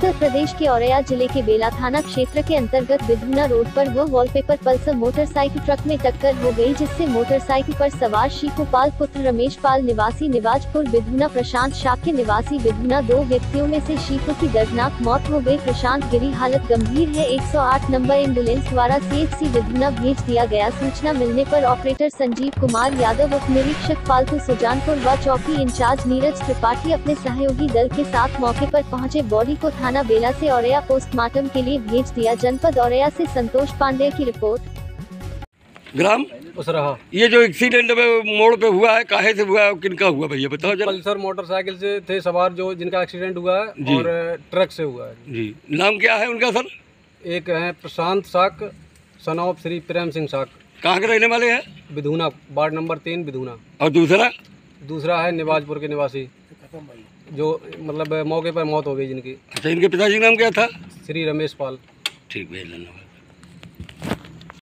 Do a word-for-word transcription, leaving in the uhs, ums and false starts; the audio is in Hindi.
उत्तर प्रदेश के औरैया जिले के बेला थाना क्षेत्र के अंतर्गत बिधुना रोड पर वो वॉलपेपर पल्सर मोटरसाइकिल ट्रक में टक्कर हो गई, जिससे मोटरसाइकिल पर सवार शीकू पाल पुत्र रमेश पाल निवासी निवाजपुर बिधुना, प्रशांत शाक्य निवासी बिधुना, दो व्यक्तियों में से शीकू की दर्दनाक मौत हो गई। प्रशांत गिरी हालत गंभीर है। एक सौ आठ नंबर एम्बुलेंस द्वारा सीएचसी बिधुना भेज दिया गया। सूचना मिलने पर ऑपरेटर संजीव कुमार यादव, उप निरीक्षक पालतू सुजानपुर व चौकी इंचार्ज नीरज त्रिपाठी अपने सहयोगी दल के साथ मौके पर पहुंचे। बॉडी को थाना बेला से औरैया पोस्टमार्टम के लिए भेज दिया। जनपद औरैया से संतोष पांडे की रिपोर्ट। ग्राम उसरहा। ये जो एक्सीडेंट मोड़ पे हुआ है, काहे से हुआ है, किनका हुआ भैया बताओ जरा। पल्सर मोटरसाइकिल से थे सवार जो जिनका एक्सीडेंट हुआ है और ट्रक से हुआ है जी। नाम क्या है उनका सर? एक है प्रशांत शाक, सन ऑफ श्री प्रेम सिंह शाक। कहाँ के रहने वाले हैं? बिधुना, वार्ड नंबर तीन बिधुना। और दूसरा दूसरा है निवाजपुर के निवासी, जो मतलब मौके पर मौत हो गई जिनकी। अच्छा, इनके पिताजी का नाम क्या था? श्री रमेश पाल। ठीक है, धन्यवाद।